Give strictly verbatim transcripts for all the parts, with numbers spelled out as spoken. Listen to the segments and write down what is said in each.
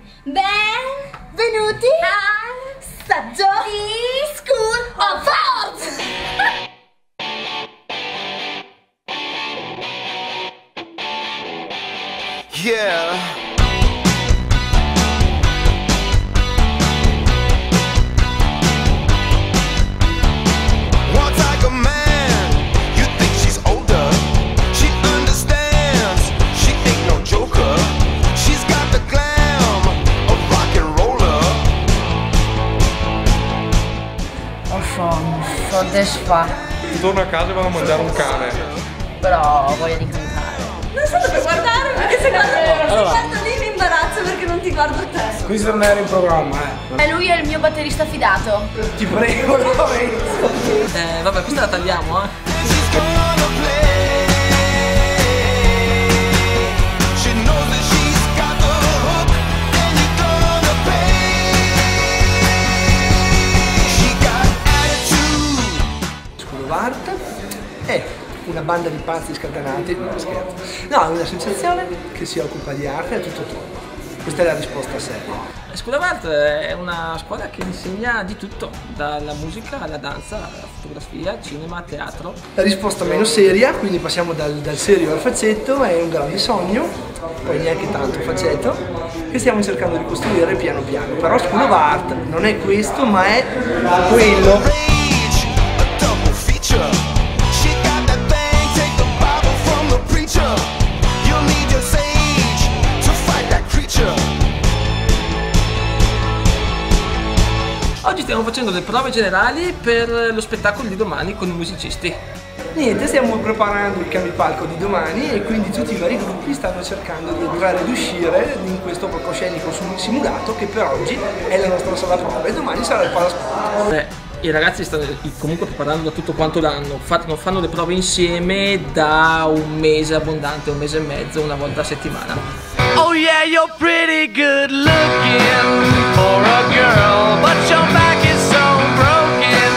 benvenuti al saggio di School of Arts! Yeah. Soddisfatto. Torno a casa e vado a mangiare un cane. Però voglio di cantare. Non so dove guardare perché se guardo, allora, se guardo lì mi imbarazzo perché non ti guardo te. Questo non era in programma, eh. E lui è il mio batterista fidato. Ti prego, Lorenzo. Eh vabbè, questa la tagliamo, eh. Art è una banda di pazzi scatenati, no scherzo, no, è un'associazione che si occupa di arte e tutto troppo. Questa è la risposta seria. School of Art è una scuola che insegna di tutto, dalla musica alla danza, alla fotografia, cinema, teatro. La risposta meno seria, quindi passiamo dal, dal serio al faccetto, è un grande sogno, poi neanche tanto faccetto, che stiamo cercando di costruire piano piano. Però School of Art non è questo, ma è quello. Oggi stiamo facendo le prove generali per lo spettacolo di domani con i musicisti. Niente, stiamo preparando il cambipalco di domani e quindi tutti i vari gruppi stanno cercando di entrare ed uscire in questo palcoscenico simulato che per oggi è la nostra sala prova e domani sarà il palasport. Beh, i ragazzi stanno comunque preparando da tutto quanto l'anno, fanno, fanno le prove insieme da un mese abbondante, un mese e mezzo, una volta a settimana. Oh yeah, you're pretty good looking for a girl, but your back is so broken,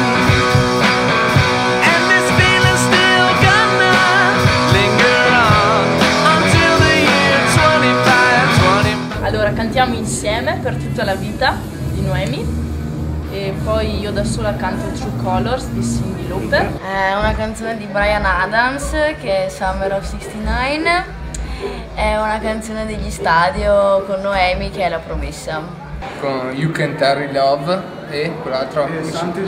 and this feeling's still gonna linger on until the year twenty-five twenty. Allora, cantiamo insieme per tutta la vita di Noemi. E poi io da sola canto True Colors di Cyndi Lauper. È una canzone di Bryan Adams che è Summer of sessantanove. È una canzone degli Stadio con Noemi che è La Promessa. Con You Can Tarry Love e quell'altro è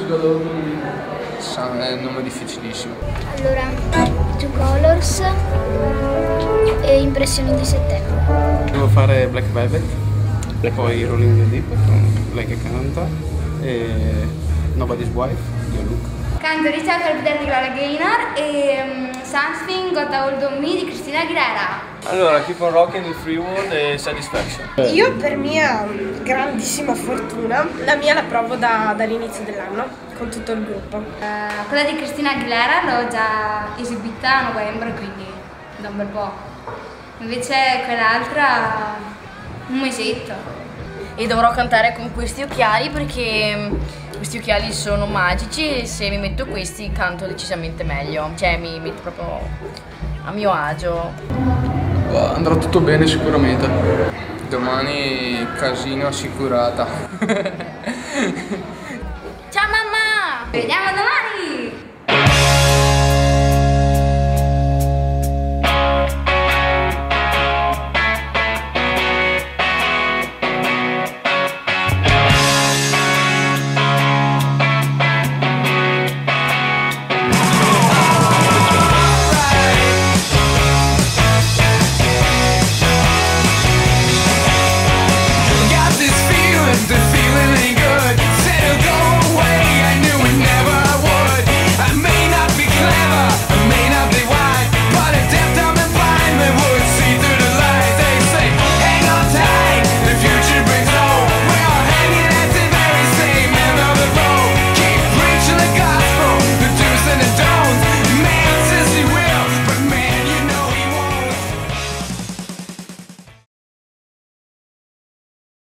un nome difficilissimo. Allora, True Colors e Impressioni di settembre. Devo fare Black Velvet, poi Rolling in the Deep con lei che canta e Nobody's Wife di Luke. Canto Reach Out for di Gloria Gaynor e um, Something Got a Hold on Me di Christina Aguilera. Allora, Keep on Rocking in Free World e Satisfaction. Io per mia grandissima fortuna, la mia la provo da, dall'inizio dell'anno con tutto il gruppo. Uh, quella di Christina Aguilera l'ho già esibita a novembre, quindi da un bel po'. Invece quell'altra un mesetto. E dovrò cantare con questi occhiali perché questi occhiali sono magici e se mi metto questi canto decisamente meglio, cioè mi metto proprio a mio agio. Andrà tutto bene sicuramente. Domani casino assicurata. Ciao mamma! Vediamo